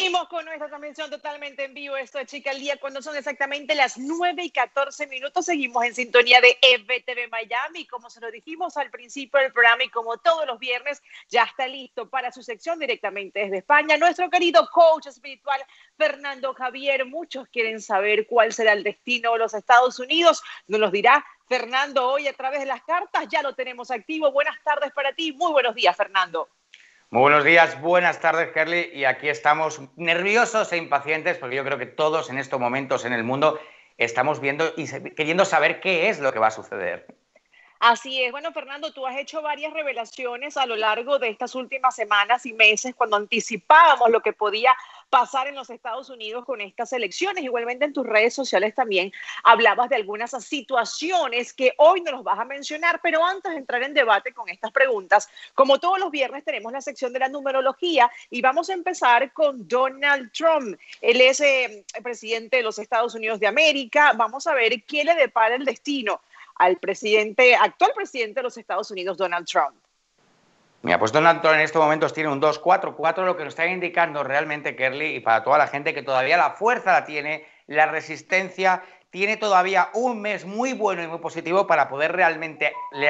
Seguimos con nuestra transmisión totalmente en vivo. Esto es Chica al Día cuando son exactamente las 9:14. Seguimos en sintonía de EBTV Miami. Como se lo dijimos al principio del programa y como todos los viernes, ya está listo para su sección directamente desde España. Nuestro querido coach espiritual Fernando Javier. Muchos quieren saber cuál será el destino de los Estados Unidos. Nos los dirá Fernando hoy a través de las cartas. Ya lo tenemos activo. Buenas tardes para ti. Muy buenos días, Fernando. Muy buenos días, buenas tardes, Kerly, y aquí estamos nerviosos e impacientes porque yo creo que todos en estos momentos en el mundo estamos viendo y queriendo saber qué es lo que va a suceder. Así es. Bueno, Fernando, tú has hecho varias revelaciones a lo largo de estas últimas semanas y meses cuando anticipábamos lo que podía pasar en los Estados Unidos con estas elecciones. Igualmente en tus redes sociales también hablabas de algunas situaciones que hoy no los vas a mencionar, pero antes de entrar en debate con estas preguntas, como todos los viernes tenemos la sección de la numerología y vamos a empezar con Donald Trump. Él es presidente de los Estados Unidos de América. Vamos a ver qué le depara el destino al actual presidente de los Estados Unidos, Donald Trump. Mira, pues Donald Trump en estos momentos tiene un 2-4-4, lo que nos está indicando realmente, Kerly, y para toda la gente que todavía la fuerza la tiene, la resistencia, tiene todavía un mes muy bueno y muy positivo para poder realmente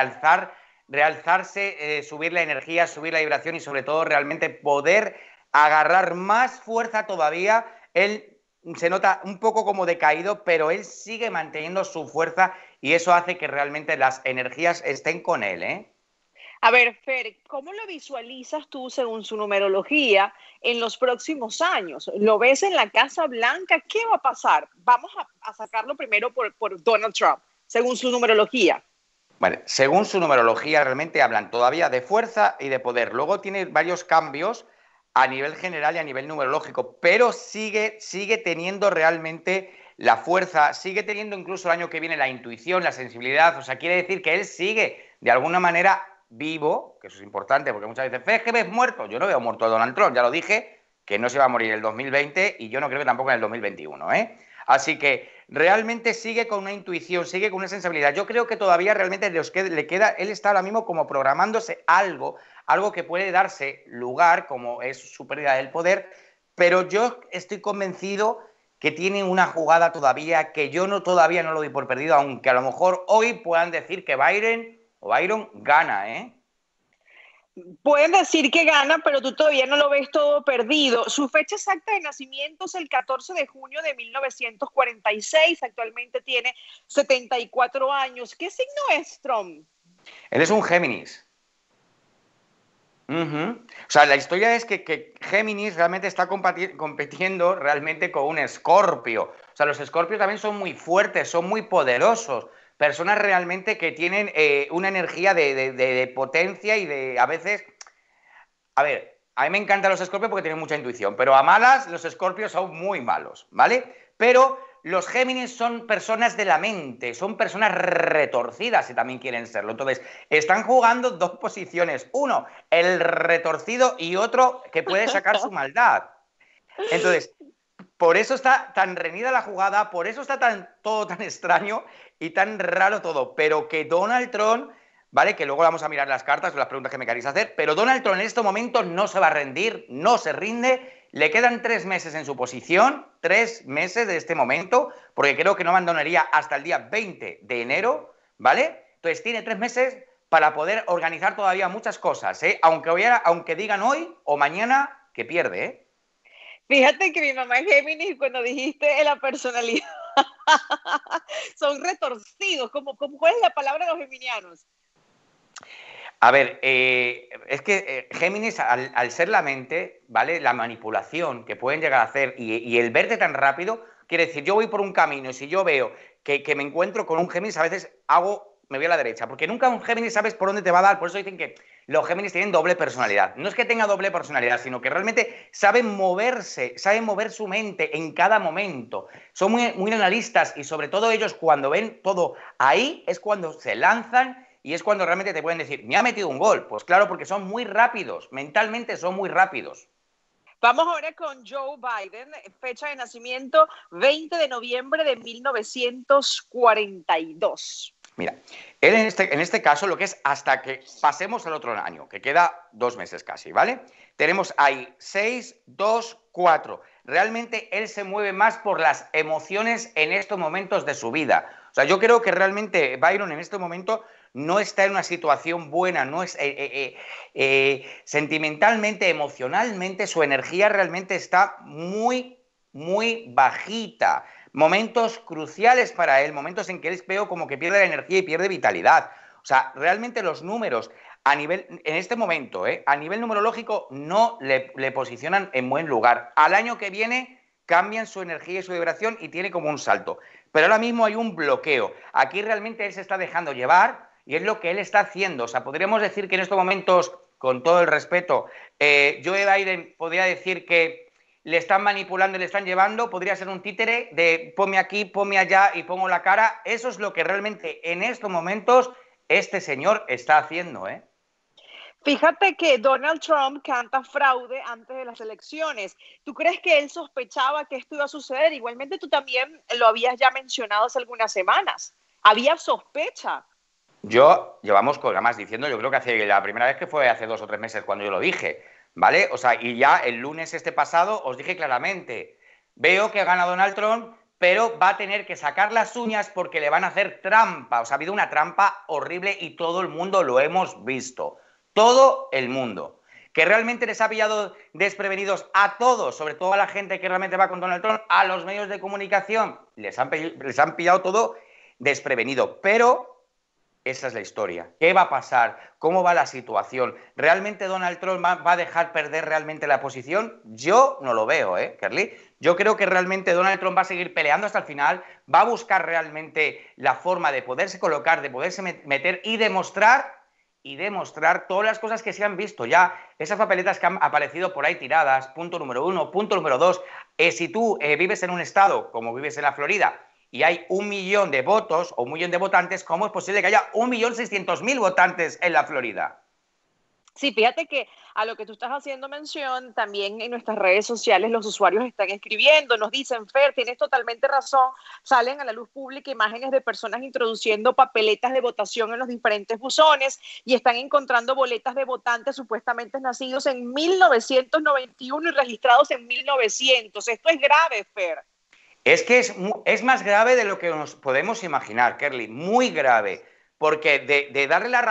realzarse, subir la energía, subir la vibración y sobre todo realmente poder agarrar más fuerza todavía. Él se nota un poco como decaído, pero él sigue manteniendo su fuerza y eso hace que realmente las energías estén con él, ¿eh? A ver, Fer, ¿cómo lo visualizas tú según su numerología en los próximos años? ¿Lo ves en la Casa Blanca? ¿Qué va a pasar? Vamos a sacarlo primero por Donald Trump, según su numerología. Vale, según su numerología realmente hablan todavía de fuerza y de poder. Luego tiene varios cambios a nivel general y a nivel numerológico, pero sigue teniendo realmente la fuerza, sigue teniendo incluso el año que viene la intuición, la sensibilidad. O sea, quiere decir que él sigue de alguna manera vivo, que eso es importante, porque muchas veces, ¿ves que ves muerto? Yo no veo muerto a Donald Trump, ya lo dije, que no se va a morir en el 2020 y yo no creo que tampoco en el 2021, ¿eh? Así que realmente sigue con una intuición, sigue con una sensibilidad. Yo creo que todavía realmente le queda, él está ahora mismo como programándose algo que puede darse lugar, como es su pérdida del poder, pero yo estoy convencido que tiene una jugada todavía que yo todavía no lo doy por perdido, aunque a lo mejor hoy puedan decir que Byron gana, ¿eh? Pueden decir que gana, pero tú todavía no lo ves todo perdido. Su fecha exacta de nacimiento es el 14 de junio de 1946. Actualmente tiene 74 años. ¿Qué signo es Trump? Él es un Géminis. O sea, la historia es que Géminis realmente está compitiendo realmente con un Escorpio. O sea, los Escorpios también son muy fuertes, son muy poderosos. Personas realmente que tienen una energía de potencia y de, a veces... A ver, a mí me encantan los Escorpios porque tienen mucha intuición, pero a malas los Escorpios son muy malos, ¿vale? Pero los Géminis son personas de la mente, son personas retorcidas si también quieren serlo. Entonces, están jugando dos posiciones. Uno, el retorcido y otro que puede sacar su maldad. Entonces, por eso está tan reñida la jugada, por eso está todo tan extraño y tan raro todo. Pero que Donald Trump, ¿vale? Que luego vamos a mirar las cartas o las preguntas que me queréis hacer, pero Donald Trump en este momento no se va a rendir, no se rinde. Le quedan 3 meses en su posición, 3 meses de este momento, porque creo que no abandonaría hasta el día 20 de enero, ¿vale? Entonces tiene 3 meses para poder organizar todavía muchas cosas, ¿eh? Aunque digan hoy o mañana que pierde, ¿eh? Fíjate que mi mamá es Géminis y cuando dijiste la personalidad, son retorcidos. ¿Cuál es la palabra de los geminianos? A ver, es que Géminis, al ser la mente, ¿vale? La manipulación que pueden llegar a hacer y el verte tan rápido, quiere decir, yo voy por un camino y si yo veo que me encuentro con un Géminis, a veces me voy a la derecha, porque nunca un Géminis sabes por dónde te va a dar, por eso dicen que los Géminis tienen doble personalidad. No es que tenga doble personalidad, sino que realmente saben moverse, saben mover su mente en cada momento. Son muy analistas y sobre todo ellos cuando ven todo ahí es cuando se lanzan y es cuando realmente te pueden decir, me ha metido un gol. Pues claro, porque son muy rápidos, mentalmente son muy rápidos. Vamos ahora con Joe Biden, fecha de nacimiento 20 de noviembre de 1942. Mira, él en este caso lo que es hasta que pasemos al otro año, que queda 2 meses casi, ¿vale? Tenemos ahí 6, 2, 4. Realmente él se mueve más por las emociones en estos momentos de su vida. O sea, yo creo que realmente Byron en este momento no está en una situación buena, no es sentimentalmente, emocionalmente, su energía realmente está muy, muy bajita. Momentos cruciales para él, momentos en que él veo como que pierde la energía y pierde vitalidad. O sea, realmente los números a nivel, en este momento, a nivel numerológico, no le posicionan en buen lugar. Al año que viene cambian su energía y su vibración y tiene como un salto. Pero ahora mismo hay un bloqueo. Aquí realmente él se está dejando llevar y es lo que él está haciendo. O sea, podríamos decir que en estos momentos, con todo el respeto, Joe Biden podría decir que le están manipulando y le están llevando, podría ser un títere de ponme aquí, ponme allá y pongo la cara. Eso es lo que realmente en estos momentos este señor está haciendo, ¿eh? Fíjate que Donald Trump canta fraude antes de las elecciones. ¿Tú crees que él sospechaba que esto iba a suceder? Igualmente tú también lo habías ya mencionado hace algunas semanas. Había sospecha. Yo llevamos programas diciendo, yo creo que hace la primera vez que fue hace 2 o 3 meses cuando yo lo dije, ¿vale? O sea, y ya el lunes este pasado os dije claramente, veo que gana Donald Trump, pero va a tener que sacar las uñas porque le van a hacer trampa. O sea, ha habido una trampa horrible y todo el mundo lo hemos visto. Todo el mundo. Que realmente les ha pillado desprevenidos a todos, sobre todo a la gente que realmente va con Donald Trump, a los medios de comunicación, les han pillado todo desprevenido. Pero esa es la historia. ¿Qué va a pasar? ¿Cómo va la situación? ¿Realmente Donald Trump va a dejar perder realmente la posición? Yo no lo veo, Kerly? Yo creo que realmente Donald Trump va a seguir peleando hasta el final, va a buscar realmente la forma de poderse colocar, de poderse meter y demostrar todas las cosas que se han visto ya. Esas papeletas que han aparecido por ahí tiradas, punto número 1, punto número 2. Si tú vives en un estado como vives en la Florida, y hay 1 millón de votos o 1 millón de votantes, ¿cómo es posible que haya 1.600.000 votantes en la Florida? Sí, fíjate que a lo que tú estás haciendo mención, también en nuestras redes sociales los usuarios están escribiendo, nos dicen, Fer, tienes totalmente razón, salen a la luz pública imágenes de personas introduciendo papeletas de votación en los diferentes buzones y están encontrando boletas de votantes supuestamente nacidos en 1991 y registrados en 1900. Esto es grave, Fer. Es que es más grave de lo que nos podemos imaginar, Kerly, muy grave, porque de darle la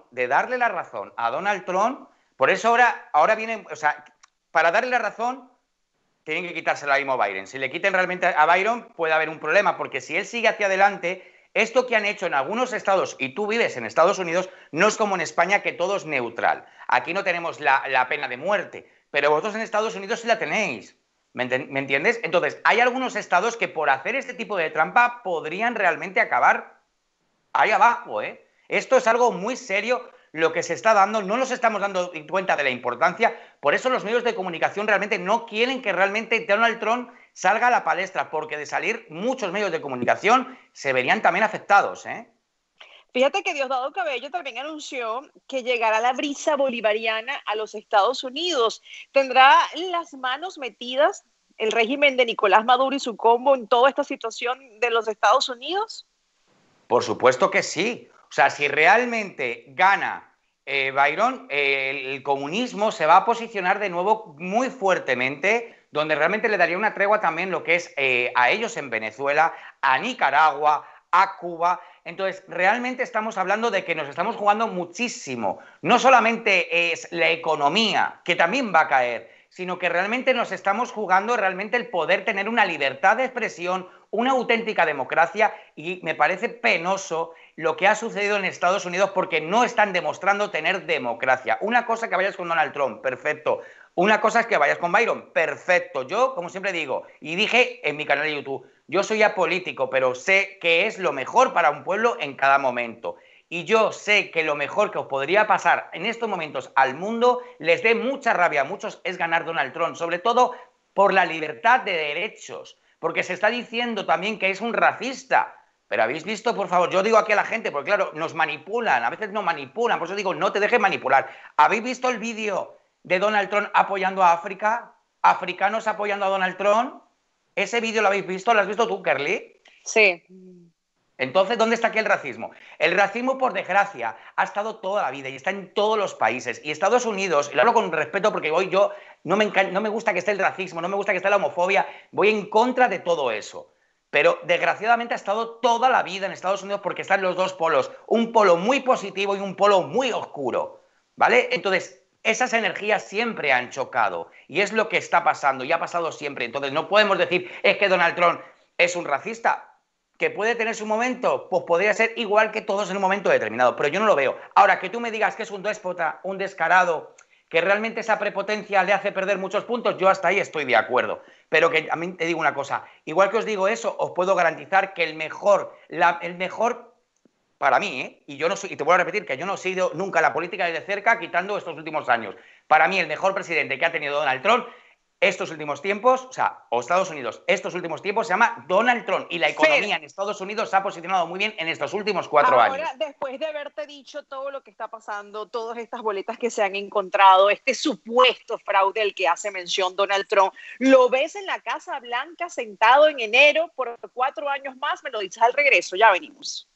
razón a Donald Trump, por eso ahora vienen, o sea, para darle la razón tienen que quitársela mismo a Biden. Si le quiten realmente a Biden puede haber un problema, porque si él sigue hacia adelante, esto que han hecho en algunos estados, y tú vives en Estados Unidos, no es como en España que todo es neutral. Aquí no tenemos la pena de muerte, pero vosotros en Estados Unidos sí la tenéis. ¿Me entiendes? Entonces, hay algunos estados que por hacer este tipo de trampa podrían realmente acabar ahí abajo, ¿eh? Esto es algo muy serio lo que se está dando, no nos estamos dando cuenta de la importancia, por eso los medios de comunicación realmente no quieren que realmente Donald Trump salga a la palestra, porque de salir muchos medios de comunicación se verían también afectados, ¿eh? Fíjate que Diosdado Cabello también anunció que llegará la brisa bolivariana a los Estados Unidos. ¿Tendrá las manos metidas el régimen de Nicolás Maduro y su combo en toda esta situación de los Estados Unidos? Por supuesto que sí. O sea, si realmente gana Byron, el comunismo se va a posicionar de nuevo muy fuertemente, donde realmente le daría una tregua también lo que es a ellos en Venezuela, a Nicaragua, a Cuba. Entonces, realmente estamos hablando de que nos estamos jugando muchísimo. No solamente es la economía, que también va a caer, sino que realmente nos estamos jugando realmente el poder tener una libertad de expresión, una auténtica democracia, y me parece penoso lo que ha sucedido en Estados Unidos porque no están demostrando tener democracia. Una cosa que vayas con Donald Trump, perfecto. Una cosa es que vayas con Byron, perfecto. Yo, como siempre digo, y dije en mi canal de YouTube, yo soy apolítico, pero sé que es lo mejor para un pueblo en cada momento. Y yo sé que lo mejor que os podría pasar en estos momentos al mundo, les dé mucha rabia a muchos, es ganar Donald Trump, sobre todo por la libertad de derechos, porque se está diciendo también que es un racista. Pero habéis visto, por favor, yo digo aquí a la gente, porque claro, nos manipulan, a veces nos manipulan, por eso digo, no te dejes manipular. ¿Habéis visto el vídeo de Donald Trump apoyando a África? ¿Africanos apoyando a Donald Trump? ¿Ese vídeo lo habéis visto? ¿Lo has visto tú, Kerly? Sí. Entonces, ¿dónde está aquí el racismo? El racismo, por desgracia, ha estado toda la vida y está en todos los países. Y Estados Unidos, y lo hablo con respeto porque hoy yo no me gusta que esté el racismo, no me gusta que esté la homofobia, voy en contra de todo eso. Pero desgraciadamente ha estado toda la vida en Estados Unidos porque están los dos polos, un polo muy positivo y un polo muy oscuro, ¿vale? Entonces, esas energías siempre han chocado y es lo que está pasando y ha pasado siempre. Entonces, no podemos decir, es que Donald Trump es un racista. ¿Que puede tener su momento? Pues podría ser igual que todos en un momento determinado, pero yo no lo veo. Ahora, que tú me digas que es un déspota, un descarado, que realmente esa prepotencia le hace perder muchos puntos, yo hasta ahí estoy de acuerdo. Pero que a mí te digo una cosa, igual que os digo eso, os puedo garantizar que el mejor para mí, y yo no soy, y te voy a repetir que yo no he sido nunca la política de cerca, quitando estos últimos años. Para mí, el mejor presidente que ha tenido Donald Trump estos últimos tiempos, o Estados Unidos, estos últimos tiempos se llama Donald Trump y la Fer, economía en Estados Unidos se ha posicionado muy bien en estos últimos 4 años. ahora, después de haberte dicho todo lo que está pasando, todas estas boletas que se han encontrado, este supuesto fraude al que hace mención Donald Trump, ¿lo ves en la Casa Blanca sentado en enero por 4 años más? Me lo dices al regreso, ya venimos.